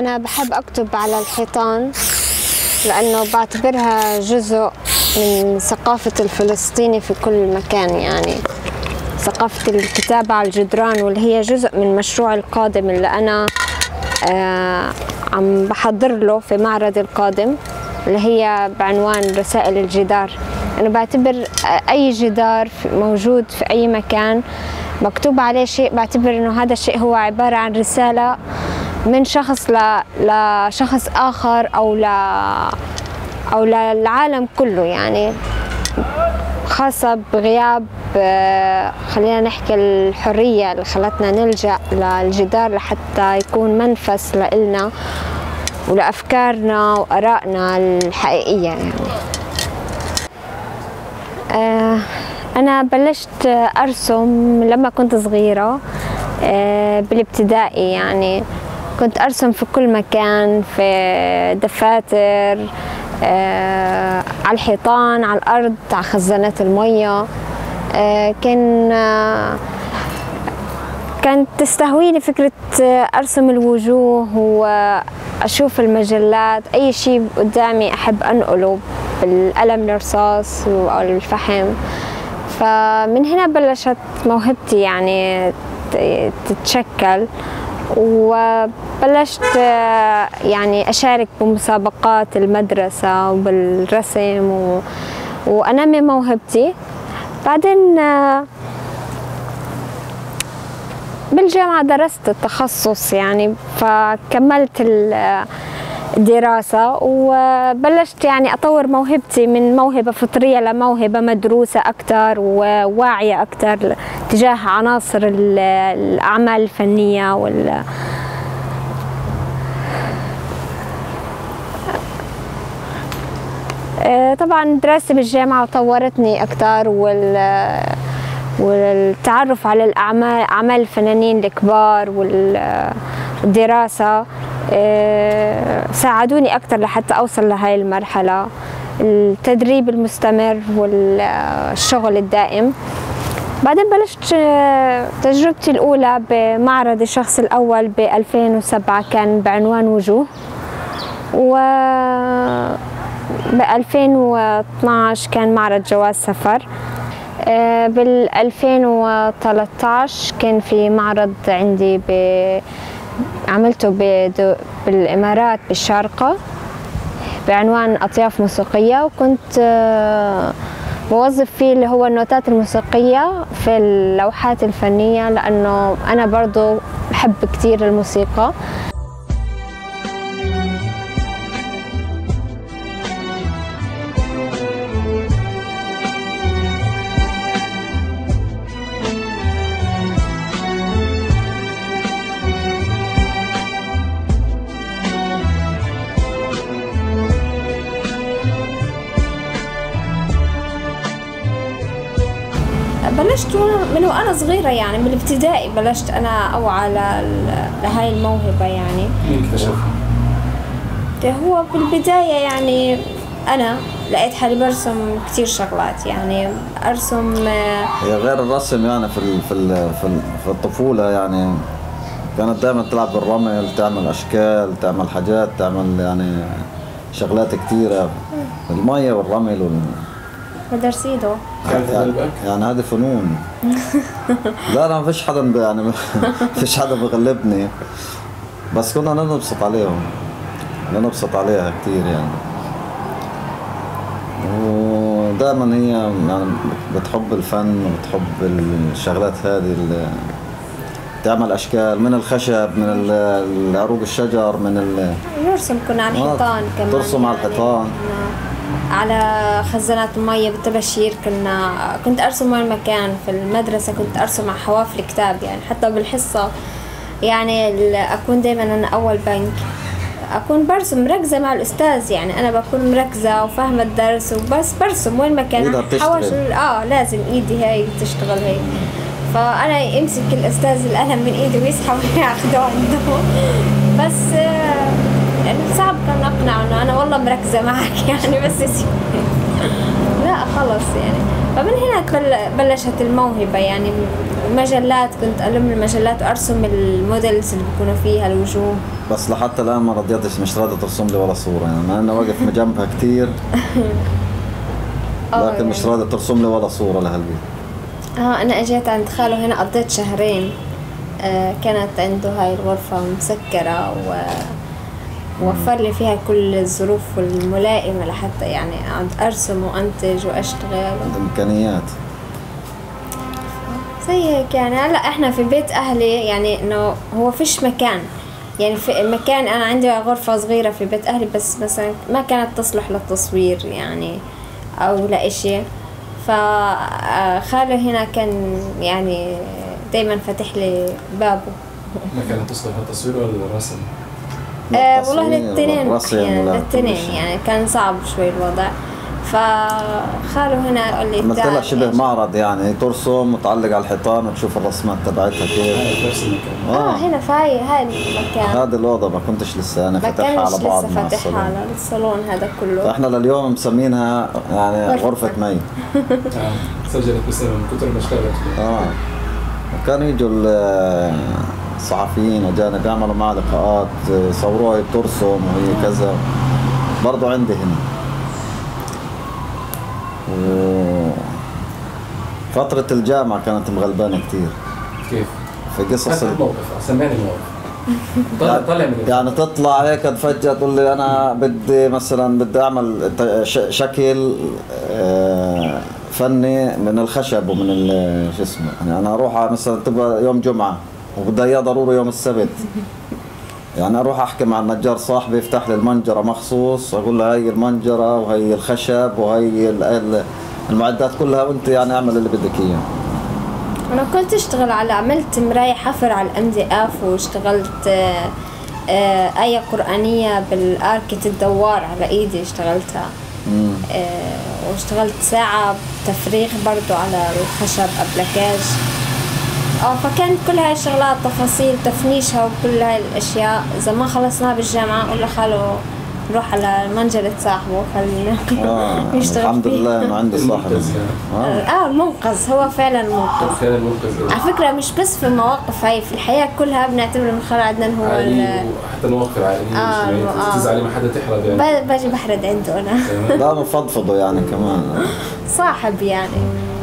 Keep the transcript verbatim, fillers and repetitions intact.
أنا بحب أكتب على الحيطان لأنه بعتبرها جزء من ثقافة الفلسطيني في كل مكان، يعني ثقافة الكتابة على الجدران، واللي هي جزء من مشروع القادم اللي أنا آه عم بحضر له في معرض القادم، اللي هي بعنوان رسائل الجدار. أنا بعتبر أي جدار موجود في أي مكان مكتوب عليه شيء، بعتبر إنه هذا الشيء هو عبارة عن رسالة من شخص ل... لشخص آخر أو ل... أو للعالم كله، يعني خاصة بغياب خلينا نحكي الحرية اللي خلتنا نلجأ للجدار لحتى يكون منفس لإلنا ولأفكارنا وآرائنا الحقيقية. يعني آه أنا بلشت أرسم لما كنت صغيرة آه بالابتدائي، يعني كنت أرسم في كل مكان، في دفاتر، آه على الحيطان، على الأرض، على خزانات المية. آه كان آه كانت تستهويني فكرة أرسم الوجوه وأشوف المجلات، أي شيء قدامي أحب أنقله بالقلم الرصاص أو الفحم. فمن هنا بلشت موهبتي يعني تتشكل، وبلشت يعني أشارك بمسابقات المدرسة وبالرسم و... وأنمي موهبتي. بعدين بالجامعة درست التخصص يعني، فكملت الدراسة وبلشت يعني أطور موهبتي من موهبة فطرية لموهبة مدروسة أكثر وواعية أكثر تجاه عناصر الأعمال الفنية وال طبعا دراستي بالجامعة طورتني أكثر، وال والتعرف على الأعمال أعمال الفنانين الكبار والدراسة ساعدوني أكثر لحتى أوصل لهاي المرحلة. التدريب المستمر والشغل الدائم. بعدين بلشت تجربتي الأولى بمعرض الشخص الأول ب ألفين وسبعة، كان بعنوان وجوه، و ب ألفين واثنعش كان معرض جواز سفر. بال ألفين وثلاثة عشر كان في معرض عندي ب... عملته ب... بالإمارات بالشارقة بعنوان أطياف موسيقية، وكنت موظف فيه اللي هو النوتات الموسيقية في اللوحات الفنية، لأنه أنا برضو بحب كتير الموسيقى. بلشت من وأنا صغيرة، يعني من الابتدائي بلشت أنا أوعى لهاي الموهبة. يعني مين اكتشفها؟ هو بالبداية يعني أنا لقيت حالي برسم كتير شغلات، يعني أرسم هي غير الرسم يعني في في في الطفولة، يعني كانت دائما تلعب بالرمل، تعمل أشكال، تعمل حاجات، تعمل يعني شغلات كتيرة، المية والرمل وال مدرسيدو. يعني, يعني هذه فنون. لا لا، ما فيش حدا يعني ما فيش حدا بغلبني، بس كنا ننبسط عليهم، ننبسط عليها كتير يعني. ودائما هي يعني بتحب الفن وبتحب الشغلات هذه اللي تعمل اشكال من الخشب، من العروق الشجر، من ال نرسم كنا على الحيطان كمان، ترسم على الحيطان، على خزانات المية بالطباشير. كنا كنت أرسم وين مكان في المدرسة، كنت أرسم على حواف الكتاب، يعني حتى بالحصة يعني أكون دايما أنا أول بنك، أكون برسم مركزة مع الأستاذ، يعني أنا بكون مركزة وفاهمة الدرس وبس برسم وين مكان. حواش آه لازم إيدي هاي تشتغل هيك، فأنا يمسك الأستاذ القلم من إيدي ويسحب وياخده عنده. بس يعني صعب كان أقنعه إنه أنا والله مركزة معك يعني، بس يسيب. لا خلص يعني. فمن هنا بلشت الموهبة يعني. مجلات كنت ألم المجلات وأرسم الموديلز اللي بيكونوا فيها الوجوه. بس لحتى الآن ما رضيتش، مش راضية ترسم لي ولا صورة يعني، مع إنه واقف جنبها كتير لكن مش راضية ترسم لي ولا صورة لهالبيت. اه أنا أجيت عند خاله هنا قضيت شهرين. آه كانت عنده هاي الغرفة مسكرة و وفر لي فيها كل الظروف الملائمة لحتى يعني أرسم وأنتج وأشتغل. الإمكانيات زي هيك يعني. هلا احنا في بيت اهلي يعني انه هو فيش مكان يعني، في مكان انا عندي غرفة صغيرة في بيت اهلي بس مثلا ما كانت تصلح للتصوير يعني او لإشي. فخاله هنا كان يعني دايما فتح لي بابه. ما كانت تصلح للتصوير ولا للرسم؟ آه والله للتنين يعني، للتنين يعني كان صعب شوي الوضع. فخاله هنا قال لي عملت لها شبه معرض يعني، ترسم وتعلق على الحيطان وتشوف الرسمات تبعتها كيف. اه, آه هنا في هاي هاي المكان، هذه الأوضة ما كنتش لسه أنا فاتحها على بعض مع الصالون. فاتحها على الصالون هذا كله. فإحنا لليوم مسمينها يعني غرفة مي. اه سجلت باسمها من كثر ما اشتغلت. اه وكانوا يجوا الصحفيين أجانب يعملوا معها لقاءات، يصوروها ترسم وهي كذا. برضو عندي هنا. فترة الجامعة كانت مغلبانة كتير. كيف؟ في قصص الموقف، سمعني الموقف. طلع طلع من يعني تطلع هيك فجأة تقول لي أنا بدي مثلا بدي أعمل شكل فني من الخشب ومن شو اسمه يعني، أنا أروح مثلا تبغى يوم جمعة وبدي إياه ضروري يوم السبت. يعني اروح احكي مع النجار صاحبي يفتح لي المنجره مخصوص، اقول له هي المنجره وهي الخشب وهي المعدات كلها وانت يعني اعمل اللي بدك اياه. انا كنت اشتغل على عملت مرايه حفر على الام دي اف، واشتغلت آية قرآنية بالاركة الدوار على ايدي اشتغلتها. آه واشتغلت ساعة تفريغ برضو على الخشب ابلكاج. اه فكانت كل هاي الشغلات تفاصيل تفنيشها وكل هاي الاشياء. اذا ما خلصناها بالجامعة اقول له خاله نروح على منجلة صاحبه خلينا آه يشتغل الحمد فيها. لله انه عندي صاحب. اه, آه منقذ، هو فعلا منقذ. فعلا منقذ. على فكرة مش بس في المواقف هاي، في الحياة كلها بنعتبر من خال عدنان هو حتى المواقف العائلية. اه تزعلي ما حدا تحرد يعني. باجي بحرد عنده انا. لا مفضفضه يعني كمان. صاحب يعني.